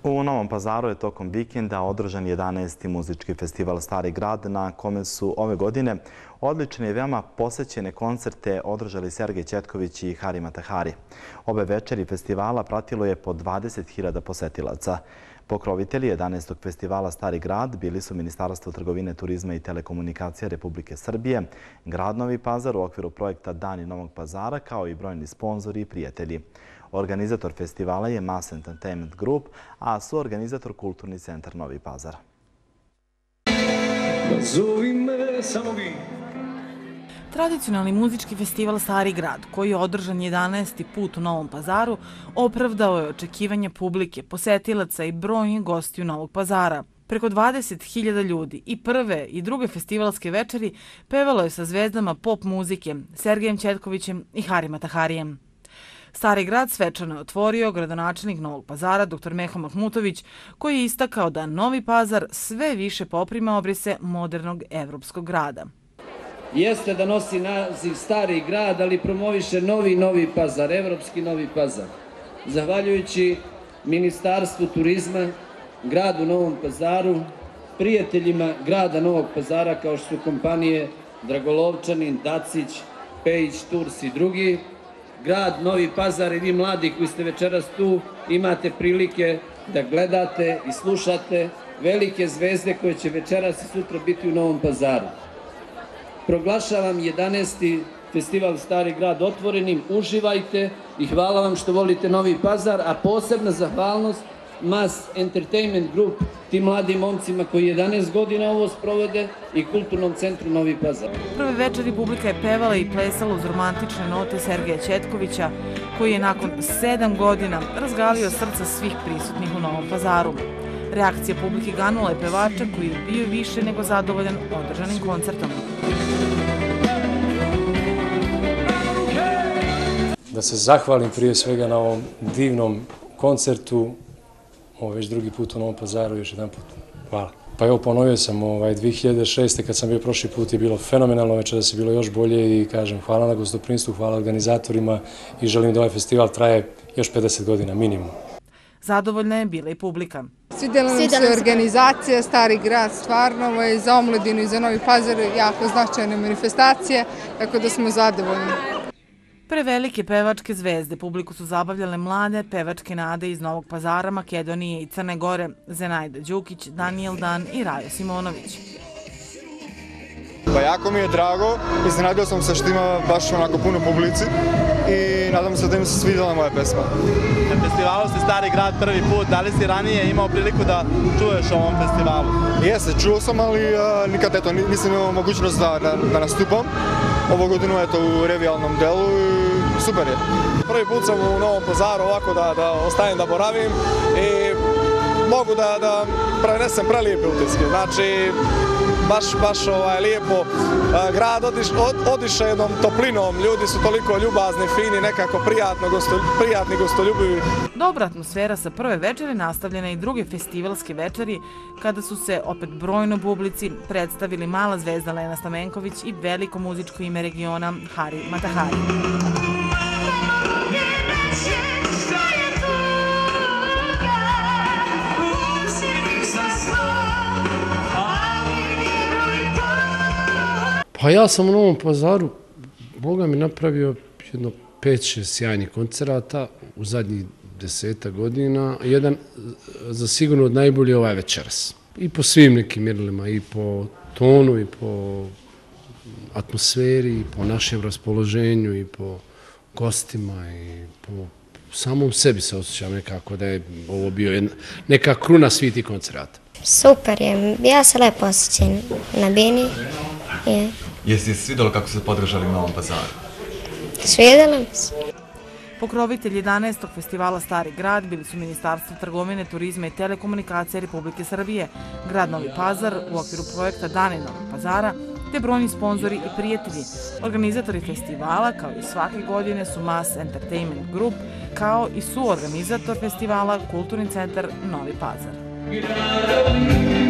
U Novom Pazaru je tokom vikenda održan 11. muzički festival Stari grad na kome su ove godine odlične i veoma posećene koncerte održali Sergej Ćetković i Hari Matahari. Ove večeri festivala pratilo je po 20.000 posetilaca. Pokrovitelji 11. festivala Stari grad bili su Ministarstvo trgovine, turizma i telekomunikacija Republike Srbije, grad Novi Pazar u okviru projekta Dani Novog Pazara, kao i brojni sponzori i prijatelji. Organizator festivala je Mass Entertainment Group, a suorganizator Kulturni centar Novi Pazar. Tradicionalni muzički festival Stari grad, koji je održan 11. put u Novom Pazaru, opravdao je očekivanja publike, posetilaca i brojnih gostiju Novog Pazara. Preko 20.000 ljudi i prve i druge festivalske večeri pevalo je sa zvezdama pop muzike Sergejem Ćetkovićem i Hari Mataharijem. Stari grad svečano je otvorio gradonačelnik Novog Pazara, dr. Meho Mahmutović, koji je istakao da Novi Pazar sve više poprima obrise modernog evropskog grada. Jeste da nosi naziv Stari grad, ali promoviše Novi Pazar, evropski Novi Pazar. Zahvaljujući Ministarstvu turizma, gradu Novom Pazaru, prijateljima grada Novog Pazara kao što su kompanije Dragolovčanin, Dacić, Pejić, Turs i drugi, grad Novi Pazar i vi mladi koji ste večeras tu imate prilike da gledate i slušate velike zvezde koje će večeras i sutra biti u Novom Pazaru. Proglašavam 11. festival Stari grad otvorenim, uživajte i hvala vam što volite Novi Pazar, a posebna zahvalnost Mass Entertainment Group, tim mladim momcima koji 11 godina ovo sprovode i Kulturnom centru Novi Pazar. Prve večeri publika je pevala i plesala uz romantične note Sergeja Ćetkovića, koji je nakon 7 godina razgalio srca svih prisutnih u Novom Pazaru. Reakcija publike ganula je pevača koji je bio više nego zadovoljan održanim koncertom. Da se zahvalim prije svega na ovom divnom koncertu, ovo već drugi put u Novom Pazaru, još jedan put. Hvala. Pa evo, ponovio sam 2006. kad sam bio prošli put je bilo fenomenalno, večeras je bilo još bolje i kažem hvala na gostoprimstvu, hvala organizatorima i želim da ovaj festival traje još 50 godina minimum. Zadovoljna je bila i publika. Svidjela nam se organizacija, Stari grad, stvarno, ovo je za omladinu i za Novi Pazar jako značajne manifestacije, tako da smo zadovoljni. Prevelike pevačke zvezde publiku su zabavljale mlade pevačke nade iz Novog Pazara, Makedonije i Crne Gore, Zenaida Đukić, Daniel Dan i Rajo Simonović. Pa jako mi je drago, iznenadio sam se što ima baš onako puno publici i nadam se da im se svidjela moja pesma. Na festivalu si Stari grad prvi put, da li si ranije imao priliku da čuješ o ovom festivalu? Jeste, čuo sam, ali nikad nisam imao mogućnost da nastupam. Ovu godinu je to u revijalnom delu i super je. Prvi put sam u Novom Pazaru ovako da ostajem da boravim i mogu da prenesem prelijepe utiske. Znači, baš lijepo. Grad odiše jednom toplinom, ljudi su toliko ljubazni, fini, nekako prijatni, gostoljubivi. Dobra atmosfera sa prve večeri nastavljena i druge festivalske večeri, kada su se opet brojno publici predstavili mala zvezda Lena Stamenković i veliko muzičko ime regiona Hari Matahari. Pa ja sam u Novom Pazaru, Boga mi, napravio jedno 5-6 sjajnih koncerata u zadnjih 10 godina. Jedan za sigurno od najbolji ovaj večeras. I po svim nekim mjerilima, i po tonu, i po atmosferi, i po našem raspoloženju, i po gostima, i po samom sebi se osjećam nekako da je ovo bio neka kruna svih tih koncerata. Super je, ja se lepo osjećam na bini. Jesi svidjelo kako su se podržali u Novom Pazaru? Svidjelo mi se. Pokrovitelj 11. festivala Stari grad bili su Ministarstvo trgovine, turizma i telekomunikacije Republike Srbije, grad Novi Pazar u okviru projekta Dani Novog Pazara, te brojni sponzori i prijatelji. Organizatori festivala, kao i svake godine, su Mass Entertainment Group, kao i suorganizator festivala Kulturni centar Novi Pazar.